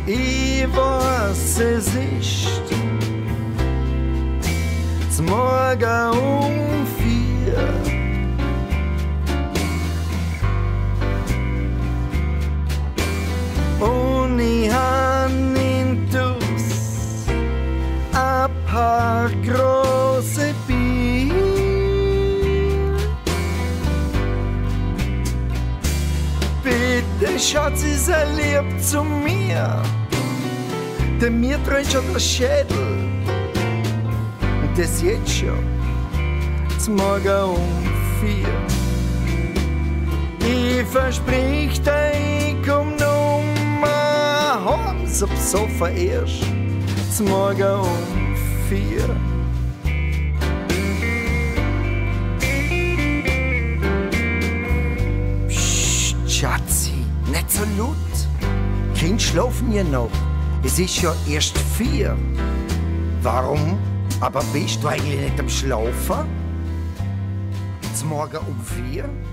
Ich weiß, es ist zum Morgen um 4. Und ich hab intus ein paar große Bier. Bitte, Schatzi, sei lieb zu mir, denn mir dreht schon der Schädel. Und das jetzt schon, zum Morgen um 4. Ich versprich dir, ich komm nummer heim's aufs Sofa erst, zum Morgen um 4. Psst, Schatzi, nicht so laut. Kind schlafen ja noch. Es ist ja erst 4. Warum? Aber bist du eigentlich nicht am Schlafen? Zum Morgen um 4?